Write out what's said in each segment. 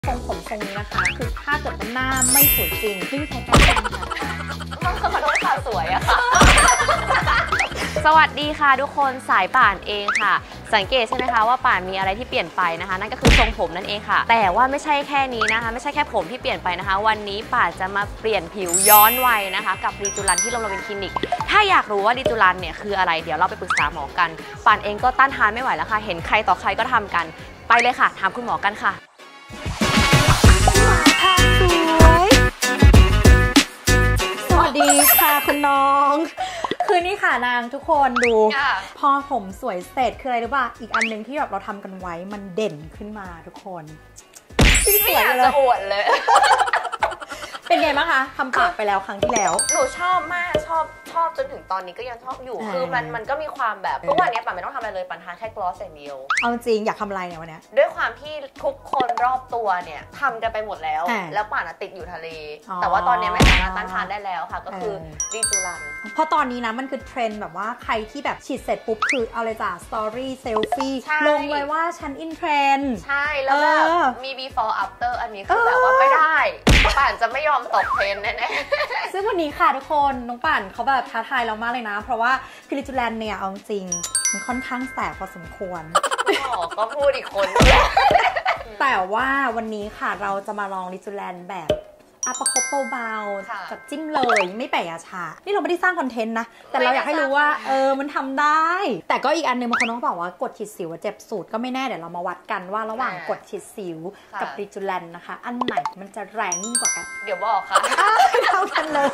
ทรงผมทรงนี้นะคะคือถ้าเกิดว่าหน้าไม่สวยจริงไม่มีใครกล้าทำค่ะมันขอโทษค่ะสวยอะค่ะสวัสดีค่ะทุกคนสายป่านเองค่ะสังเกตใช่ไหมคะว่าป่านมีอะไรที่เปลี่ยนไปนะคะนั่นก็คือทรงผมนั่นเองค่ะแต่ว่าไม่ใช่แค่นี้นะคะไม่ใช่แค่ผมที่เปลี่ยนไปนะคะวันนี้ป่านจะมาเปลี่ยนผิวย้อนวัยนะคะกับรีจูรันที่โรงพยาบาลคลินิกถ้าอยากรู้ว่ารีจูรันเนี่ยคืออะไรเดี๋ยวเราไปปรึกษาหมอกันป่านเองก็ต้านทานไม่ไหวแล้วค่ะเห็นใครต่อใครก็ทำกันไปเลยค่ะถามคุณหมอกันค่ะสวัสดีค่ะคุณน้องคือนี่ค่ะนางทุกคนดูพอผมสวยเสร็จคืออะไรรู้ป่ะอีกอันนึงที่แบบเราทำกันไว้มันเด่นขึ้นมาทุกคนไม่อยากจะอวดเลยเป็นไงบ้างคะทำปากไปแล้วครั้งที่แล้วหนูชอบมากชอบจนถึงตอนนี้ก็ยังชอบอยู่คือมันก็มีความแบบทุกวันนี้ป่านไม่ต้องทำอะไรเลยป่านทาแค่กลอสอย่างเดียวเอาจริงอยากทำอะไรเนี่ยวันนี้ด้วยความที่ทุกคนรอบตัวเนี่ยทำกันไปหมดแล้วแล้วป่านติดอยู่ทะเลแต่ว่าตอนนี้ไม่สามารถต้านทานได้แล้วค่ะก็คือรีจูรันเพราะตอนนี้นะมันคือเทรนด์แบบว่าใครที่แบบฉีดเสร็จปุ๊บคือเอาเลยจ้ะสตอรี่เซลฟี่ลงเลยว่าฉันอินเทรนด์ใช่แล้วแบบมี before after อันนี้คือแบบว่าไม่ได้ป่านจะไม่ยอมตกเทรนด์แน่ๆซึ่งวันนี้ค่ะทุกคนน้องป่านเขาแบบท้าทายเรามากเลยนะเพราะว่าคือรีจูรันเนี่ยเอาจริงมันค่อนข้างแสบพอสมควรก็พูดอีกคนแต่ว่าวันนี้ค่ะเราจะมาลองรีจูรันแบบประคบเบาๆจับจิ้มเลยไม่แปะยาชานี่เราไม่ได้สร้างคอนเทนต์นะแต่เราอยากให้รู้ว่ามันทำได้แต่ก็อีกอันนึงบางคนต้องบอกว่ากดฉีดสิวเจ็บสูตรก็ไม่แน่เดี๋ยวเรามาวัดกันว่าระหว่างกดฉีดสิวกับรีจูรันนะคะอันไหนมันจะแรงยิ่งกว่ากันเดี๋ยวบอกค่ะเท่ากันเลย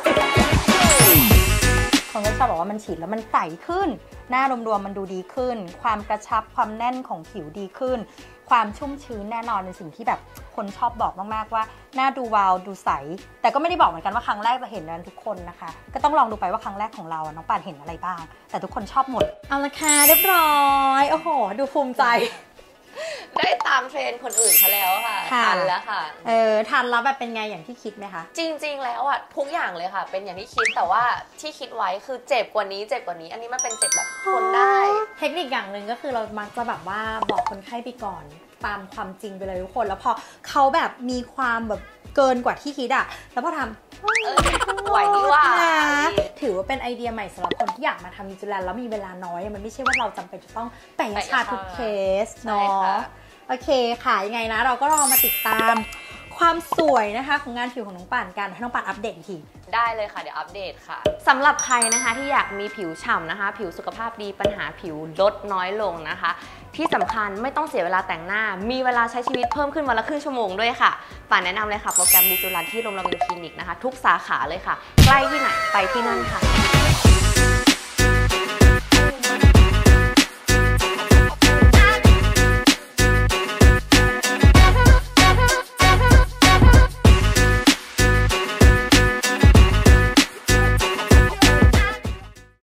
คนก็ชอบบอกว่ามันฉีดแล้วมันใสขึ้นหน้ารวมๆมันดูดีขึ้นความกระชับความแน่นของผิวดีขึ้นความชุ่มชื้นแน่นอนเป็นสิ่งที่แบบคนชอบบอกมากๆว่าหน้าดูวาวดูใสแต่ก็ไม่ได้บอกเหมือนกันว่าครั้งแรกจะเห็นนั้นทุกคนนะคะก็ต้องลองดูไปว่าครั้งแรกของเราน้องป่านเห็นอะไรบ้างแต่ทุกคนชอบหมดเอาละค่ะเรียบร้อยโอ้โหดูภูมิใจได้ตามเทรนคนอื่นเขาแล้วค่ะทันแล้วค่ะทันแล้วแบบเป็นไงอย่างที่คิดไหมคะจริงๆแล้วอะทุกอย่างเลยค่ะเป็นอย่างที่คิดแต่ว่าที่คิดไว้คือเจ็บกว่านี้อันนี้มันเป็นเจ็บแบบทนได้เทคนิคอย่างหนึ่งก็คือเรามักจะแบบว่าบอกคนไข้ไปก่อนตามความจริงไปเลยทุกคนแล้วพอเขาแบบมีความแบบเกินกว่าที่คิดอะแล้วพอทำไหวนี่ว่าถือว่าเป็นไอเดียใหม่สำหรับคนที่อยากมาทำรีจูรันแล้วมีเวลาน้อยมันไม่ใช่ว่าเราจำเป็นจะต้องแปะยาชาทุกเคสเนาะโอเคค่ะยังไงนะเราก็ลองมาติดตามความสวยนะคะของงานผิวของน้องป่านกันให้น้องป่านอัปเดตทีได้เลยค่ะเดี๋ยวอัปเดตค่ะสำหรับใครนะคะที่อยากมีผิวฉ่ำนะคะผิวสุขภาพดีปัญหาผิวลดน้อยลงนะคะที่สำคัญไม่ต้องเสียเวลาแต่งหน้ามีเวลาใช้ชีวิตเพิ่มขึ้นวันละครึ่งชั่วโมงด้วยค่ะป่านแนะนำเลยค่ะโปรแกรมรีจูรันที่โรงพยาบาลคลินิกนะคะทุกสาขาเลยค่ะใกล้ที่ไหนไปที่นั่นค่ะ